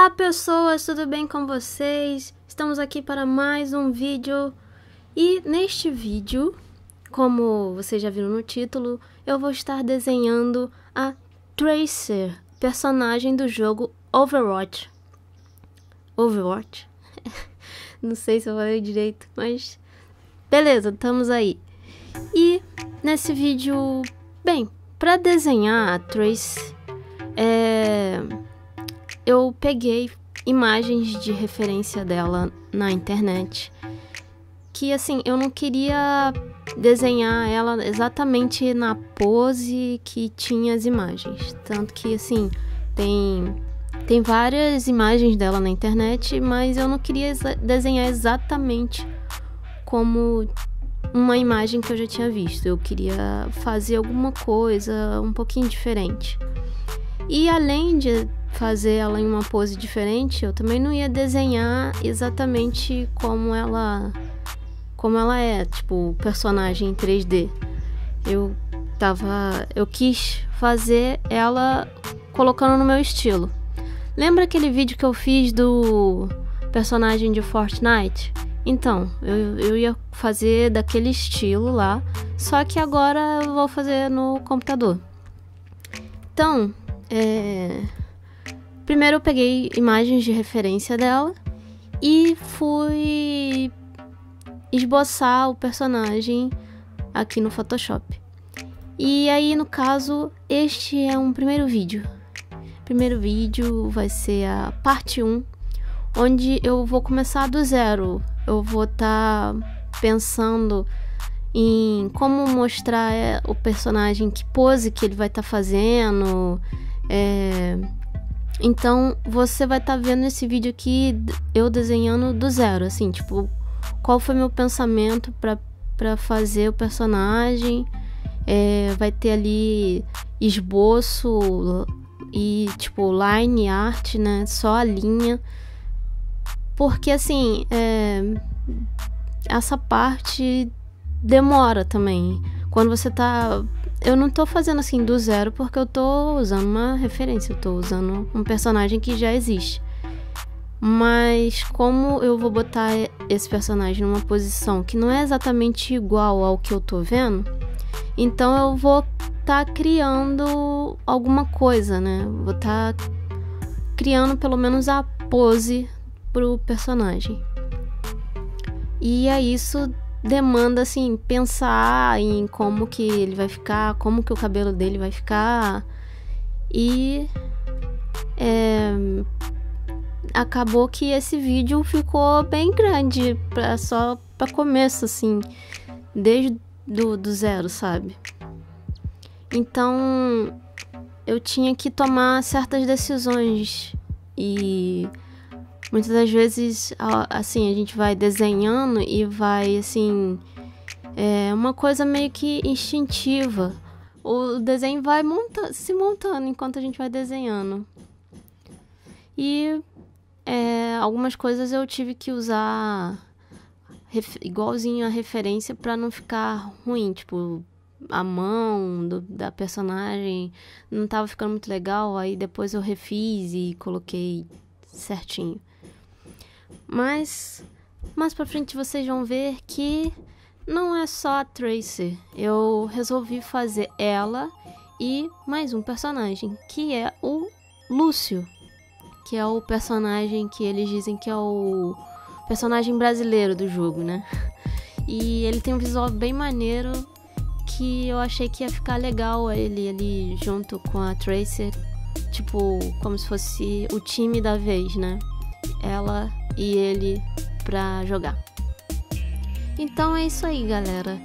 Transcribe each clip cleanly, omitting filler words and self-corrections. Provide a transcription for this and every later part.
Olá pessoas, tudo bem com vocês? Estamos aqui para mais um vídeo e neste vídeo, como vocês já viram no título, eu vou estar desenhando a Tracer, personagem do jogo Overwatch. Não sei se eu falei direito, mas beleza, estamos aí. E nesse vídeo, bem, para desenhar a Tracer, eu peguei imagens de referência dela na internet, que assim, eu não queria desenhar ela exatamente na pose que tinha as imagens, tanto que assim, tem várias imagens dela na internet, mas eu não queria desenhar exatamente como uma imagem que eu já tinha visto, eu queria fazer alguma coisa um pouquinho diferente. E além de fazer ela em uma pose diferente, eu também não ia desenhar exatamente como ela é, tipo, personagem em 3D. Eu quis fazer ela colocando no meu estilo. Lembra aquele vídeo que eu fiz do personagem de Fortnite? Então, eu ia fazer daquele estilo lá, só que agora eu vou fazer no computador. Então, primeiro eu peguei imagens de referência dela e fui esboçar o personagem aqui no Photoshop. E aí, no caso, este é um primeiro vídeo. O primeiro vídeo vai ser a parte 1, onde eu vou começar do zero. Eu vou estar pensando em como mostrar o personagem, que pose que ele vai estar fazendo. Então você vai estar vendo esse vídeo aqui eu desenhando do zero, assim, tipo, qual foi meu pensamento para fazer o personagem. Vai ter ali esboço e tipo line art, né, só a linha, porque assim, essa parte demora também. Quando você tá... Eu não tô fazendo assim do zero porque eu tô usando uma referência, eu tô usando um personagem que já existe. Mas como eu vou botar esse personagem numa posição que não é exatamente igual ao que eu tô vendo, então eu vou estar criando alguma coisa, né? Vou estar criando pelo menos a pose pro personagem. E é isso demanda, assim, pensar em como que ele vai ficar, como que o cabelo dele vai ficar. E acabou que esse vídeo ficou bem grande, só para começo, assim, desde do zero, sabe? Então eu tinha que tomar certas decisões e muitas das vezes, assim, a gente vai desenhando e vai, assim, uma coisa meio que instintiva. O desenho vai se montando enquanto a gente vai desenhando. E algumas coisas eu tive que usar igualzinho a referência para não ficar ruim, tipo, a mão da personagem não tava ficando muito legal, aí depois eu refiz e coloquei certinho. Mas mais pra frente vocês vão ver que não é só a Tracer. Eu resolvi fazer ela e mais um personagem, que é o Lúcio, que é o personagem que eles dizem que é o personagem brasileiro do jogo, né? E ele tem um visual bem maneiro, que eu achei que ia ficar legal ele ali junto com a Tracer, tipo, como se fosse o time da vez, né? Ela e ele pra jogar. Então é isso aí, galera.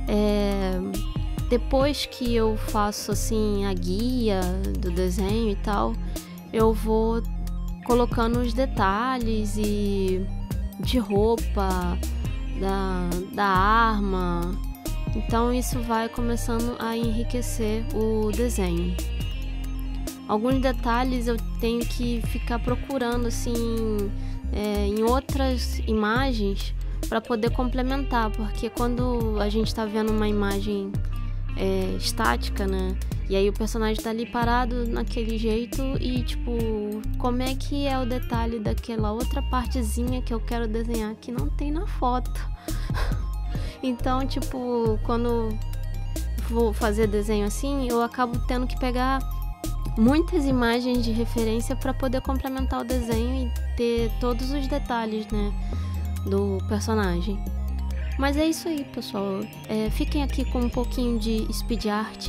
Depois que eu faço assim a guia do desenho e tal, eu vou colocando os detalhes e de roupa, da arma. Então isso vai começando a enriquecer o desenho. Alguns detalhes eu tenho que ficar procurando assim em outras imagens para poder complementar, porque quando a gente está vendo uma imagem estática, né? E aí o personagem tá ali parado naquele jeito e, tipo, como é que é o detalhe daquela outra partezinha que eu quero desenhar que não tem na foto? Então, tipo, quando vou fazer desenho assim, eu acabo tendo que pegar muitas imagens de referência para poder complementar o desenho e ter todos os detalhes, né, do personagem. Mas é isso aí, pessoal. Fiquem aqui com um pouquinho de speed art.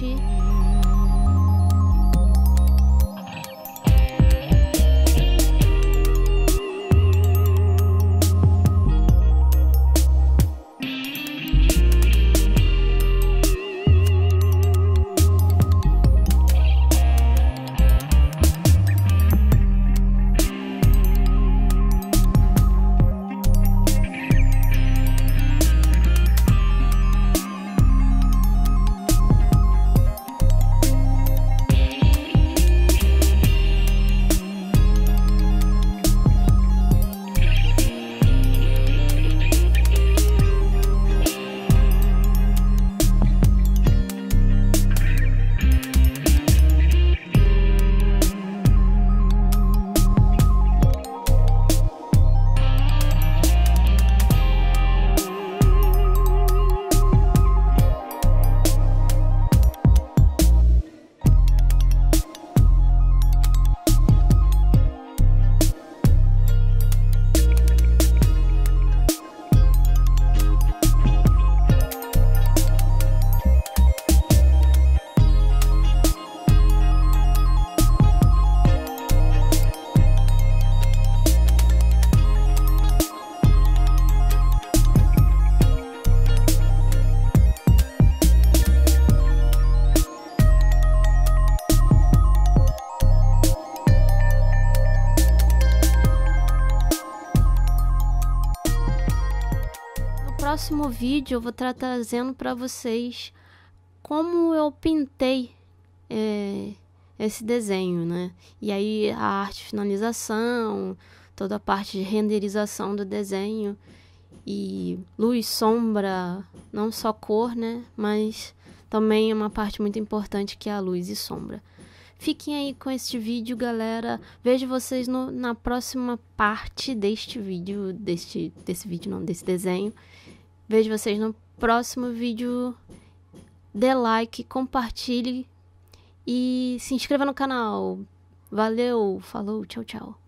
No próximo vídeo eu vou estar trazendo para vocês como eu pintei esse desenho, né? E aí a arte de finalização, toda a parte de renderização do desenho e luz, sombra, não só cor, né? Mas também uma parte muito importante que é a luz e sombra. Fiquem aí com este vídeo, galera. Vejo vocês na próxima parte deste vídeo, desse desenho. Vejo vocês no próximo vídeo. Dê like, compartilhe e se inscreva no canal. Valeu, falou, tchau, tchau.